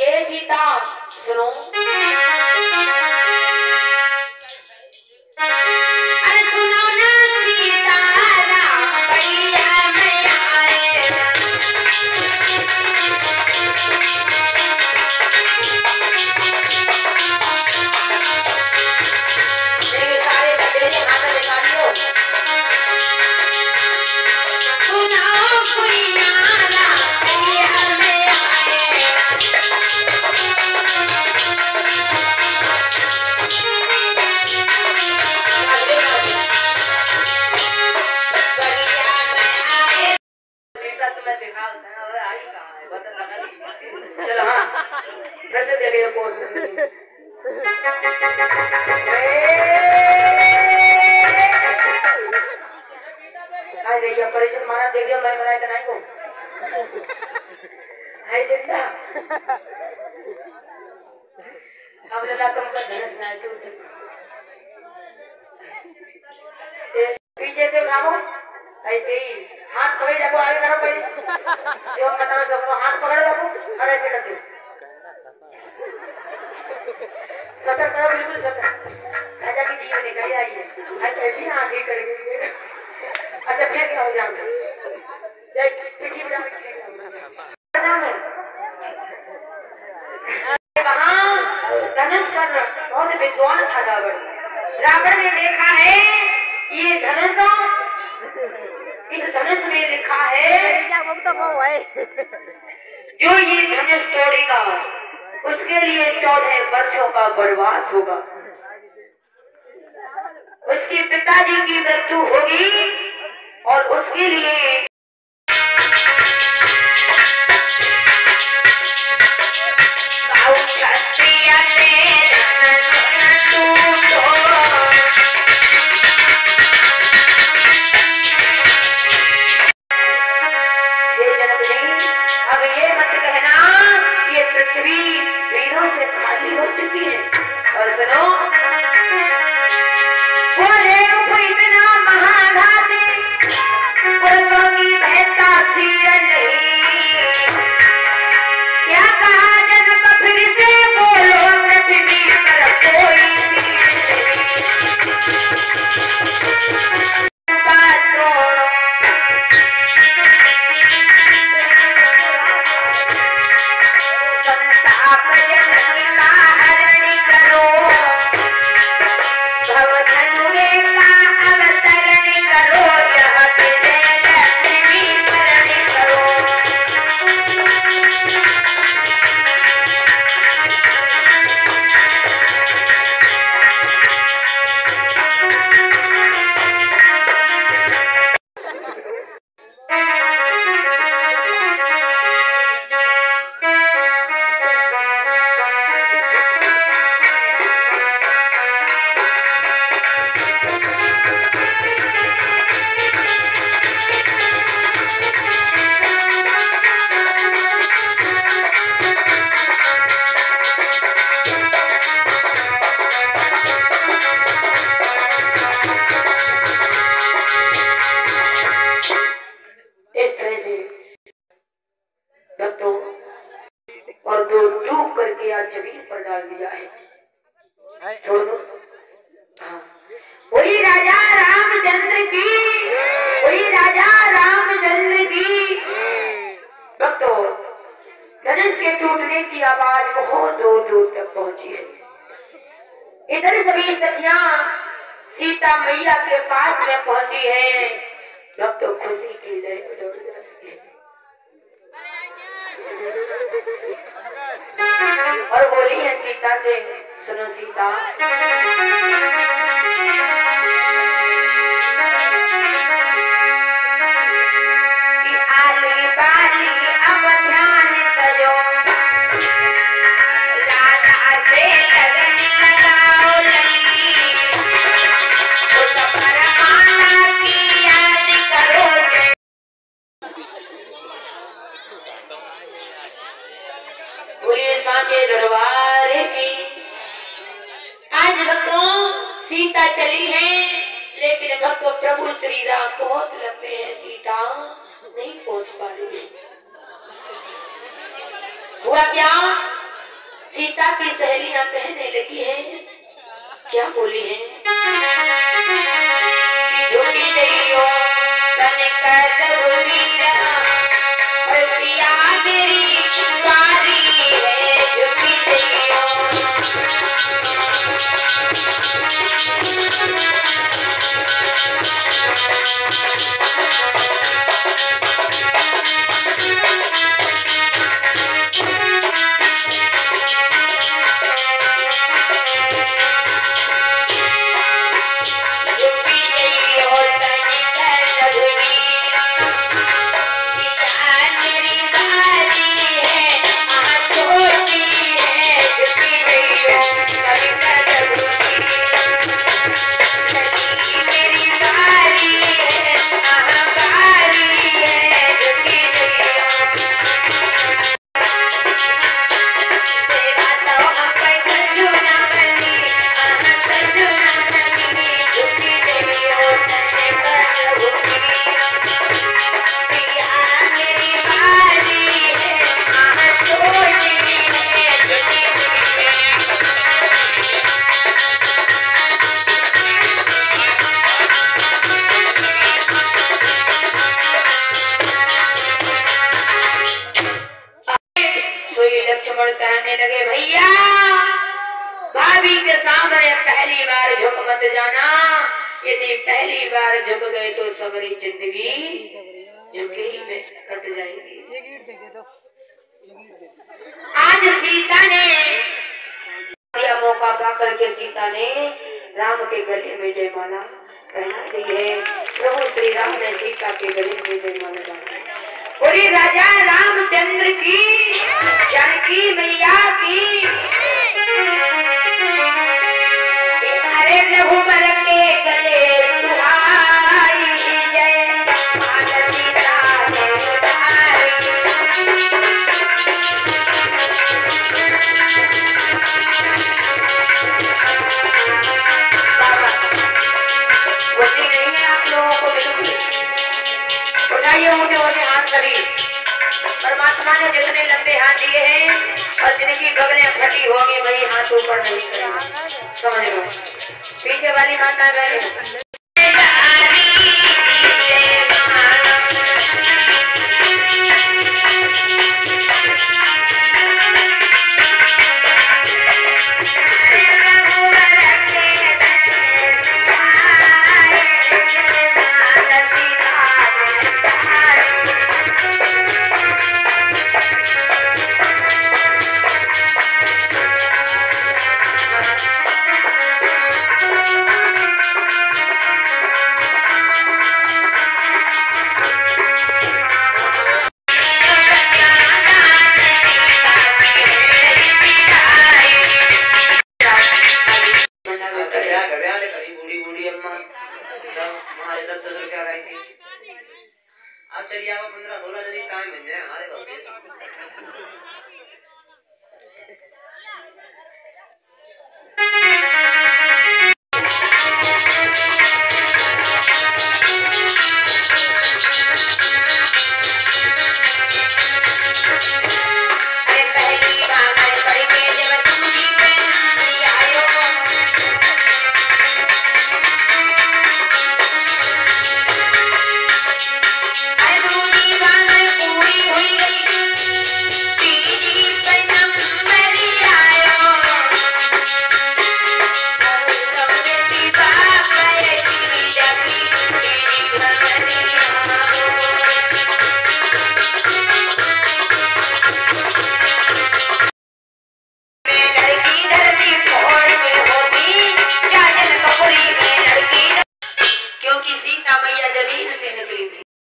बोलिए सीता सुनो। अरे सुनो ना सीता राम भैया मैं आए। देखिए सारे दल्ले हाथ में निकालियो। सुनाओ कुइया राम भैया मैं आए। चलो हाँ फिर से देखिए कोर्स अरे ये परेशान मारा देख लियो मैं बनाया नहीं को हाय जिंदा अब लगा तुमका धनस ना पीछे से उठाओ ऐसे ही हाथ पकड़े जाओ आगे करो पहले जो हम बताना सबको हाथ पकड़ो जाओ और ऐसे करते सतर करो बिल्कुल सतर राजा की जीव निकल आई है आज कैसी आंखें कड़ गई। अच्छा फिर क्या हो जाऊंगा जय पीछे बढ़ा के नाम है वहां धनुष पर बहुत विद्वान था रावण। रावण ने देखा है ये धनुष इस धनुष में लिखा है जो ये धनुष तोड़ेगा उसके लिए 14 वर्षों का वनवास होगा। उसके पिताजी की मृत्यु होगी और उसके लिए जमीन पर डाल दिया है। छोड़ दो। वही राजा रामचंद्र की, वही राजा रामचंद्र की। भक्तों, धनुष के टूटने की आवाज बहुत दूर दूर तक पहुंची है। इधर सभी सखियां सीता मैया के पास में पहुंची है। भक्तों, खुशी की लहर दौड़ रही है और बोली है सीता से, सुनो सीता, कि आली बाली अब ध्यान करो, लाला से लगन लगाओ लगी, उस परमात्मा की याद करो। बोलिए सांचे दरबार की। आज भक्तों सीता चली है, लेकिन भक्तों प्रभु श्री राम बहुत लंबे हैं, सीता नहीं पहुंच पा रही है। हुआ क्या? सीता की सहेलियां कहने लगी है, क्या बोली है कि झुकी जइयो तने कर रघुवीरा और सिया मेरी चुकारी है, झुकी जइयो। लक्ष्मण कहने लगे, भैया भाभी के सामने पहली बार झुक मत जाना, यदि पहली बार झुक गए तो सबरी जिंदगी झुके ही में कट जाएगी। आज सीता ने दिया मौका पा करके सीता ने राम के गले में जयमाला पहना दी है। प्रभु श्री राम ने सीता के गले में जयमाला डाली। बोली राजा रामचंद्र की, जानकी मैया की। अरे रघुबर के गले सुहाई जय, सीता ने खुशी नहीं है आप लोगों को? बिल्कुल उठाइए मुझे हाथ सभी। परमात्मा ने जितने लंबे हाथ दिए हैं और जिनकी बगलें फटी होंगी वही हाथ ऊपर नहीं करेंगे, समझ लो। पीछे वाली माता बहन चलिए 15-16 दिन टाइम मिल जाए हमारे